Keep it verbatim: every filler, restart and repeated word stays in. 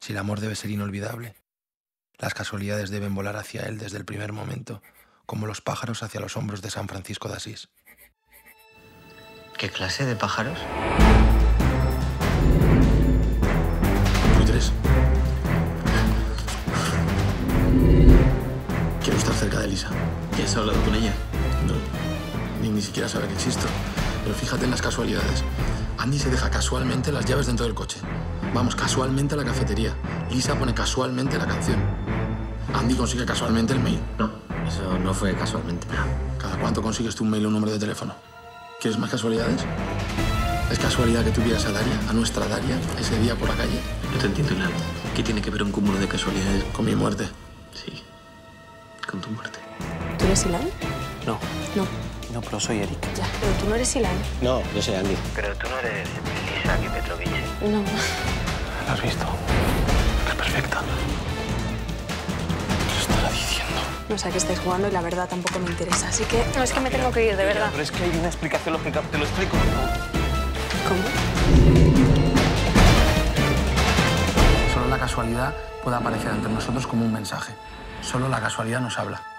Si el amor debe ser inolvidable, las casualidades deben volar hacia él desde el primer momento, como los pájaros hacia los hombros de San Francisco de Asís. ¿Qué clase de pájaros? Buitres. Quiero estar cerca de Lisa. ¿Ya has hablado con ella? No, ni, ni siquiera sabe que existo. Pero fíjate en las casualidades. Andy se deja casualmente las llaves dentro del coche. Vamos casualmente a la cafetería. Lisa pone casualmente la canción. Andy consigue casualmente el mail. No, eso no fue casualmente. ¿Cada cuánto consigues tú un mail o un número de teléfono? ¿Quieres más casualidades? ¿Es casualidad que tuvieras a Daria, a nuestra Daria, ese día por la calle? No te entiendo nada. ¿Qué tiene que ver un cúmulo de casualidades? Con mi muerte. Sí, con tu muerte. ¿Tú eres Ilan? No. No. No, pero soy Eric. Ya, pero tú no eres Ilan. No, yo soy Andy. Pero tú no eres Lisa Petrovich. No. ¿La has visto? Es perfecta. ¿Qué estará diciendo? No sé a qué estáis jugando y la verdad tampoco me interesa, así que... No, es que me tengo que ir, de verdad. Pero es que hay una explicación lógica. Te lo explico. ¿Cómo? Solo la casualidad puede aparecer ante nosotros como un mensaje. Solo la casualidad nos habla.